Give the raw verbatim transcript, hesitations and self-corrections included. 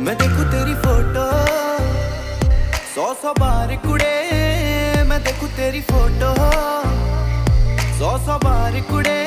मैं देखूं तेरी फोटो सौ सौ बार कुड़े, मैं देखूं तेरी फोटो सौ सौ बार कुड़े।